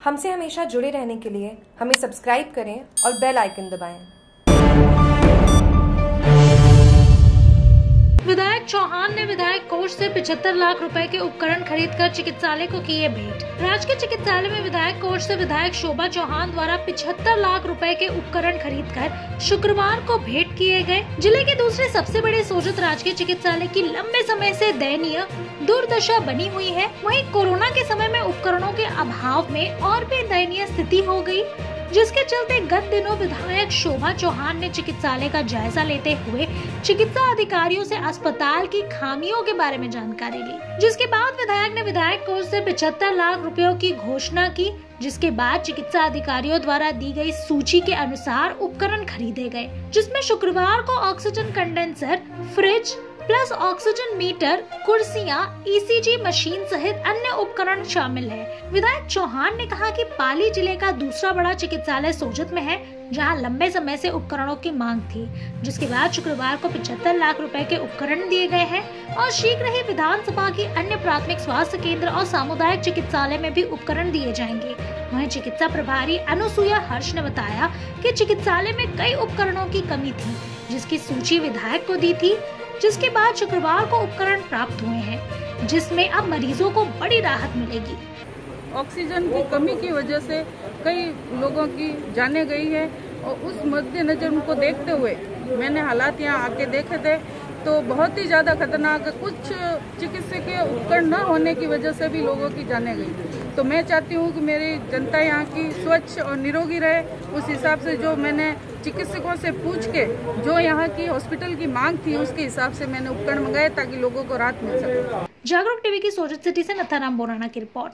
हमसे हमेशा जुड़े रहने के लिए हमें सब्सक्राइब करें और बेल आइकन दबाएं। विधायक चौहान ने विधायक कोष से 75 लाख रुपए के उपकरण खरीदकर चिकित्सालय को किए भेंट। राजकीय चिकित्सालय में विधायक कोष से विधायक शोभा चौहान द्वारा 75 लाख रुपए के उपकरण खरीदकर शुक्रवार को भेंट किए गए। जिले के दूसरे सबसे बड़े सोजत राजकीय चिकित्सालय की लंबे समय से दयनीय दुर्दशा बनी हुई है। वहीं कोरोना के समय में उपकरणों के अभाव में और भी दयनीय स्थिति हो गई, जिसके चलते गत दिनों विधायक शोभा चौहान ने चिकित्सालय का जायजा लेते हुए चिकित्सा अधिकारियों से अस्पताल की खामियों के बारे में जानकारी ली, जिसके बाद विधायक ने विधायक कोष से 75 लाख रुपयों की घोषणा की, जिसके बाद चिकित्सा अधिकारियों द्वारा दी गई सूची के अनुसार उपकरण खरीदे गए, जिसमें शुक्रवार को oxygen condenser, fridge plus oxygen meter, कुर्सियां, ईसीजी मशीन सहित अन्य उपकरण शामिल हैं। विधायक चौहान ने कहा कि पाली जिले का दूसरा बड़ा चिकित्सालय सोजत में है, जहां लंबे समय से उपकरणों की मांग थी, जिसके बाद शुक्रवार को 75 लाख रुपए के उपकरण दिए गए हैं और शीघ्र ही विधानसभा की अन्य प्राथमिक स्वास्थ्य केंद्र और सामुदायिक चिकित्सालय में भी उपकरण दिए जाएंगे। वहीं चिकित्सा प्रभारी अनुसुईया हर्ष ने बताया कि चिकित्सालय में कई उपकरणों की कमी थी, जिसकी सूची विधायक को दी थी, जिसके बाद शुक्रवार को उपकरण प्राप्त हुए हैं, जिसमें अब मरीजों को बड़ी राहत मिलेगी। ऑक्सीजन की कमी की वजह से कई लोगों की जानें गई है और उस मद्देनजर उनको देखते हुए मैंने हालात यहाँ आके देखे थे, तो बहुत ही ज़्यादा खतरनाक, कुछ चिकित्सकीय उपकरण न होने की वजह से भी लोगों की जानें गई। तो मैं चाहती हूँ कि मेरी जनता यहाँ की स्वच्छ और निरोगी रहे। उस हिसाब से जो मैंने चिकित्सकों से पूछ के जो यहाँ की हॉस्पिटल की मांग थी, उसके हिसाब से मैंने उपकरण मंगाए ताकि लोगों को राहत मिल सके। जागरूक टीवी की सोजत सिटी से नथाराम बोराना की रिपोर्ट।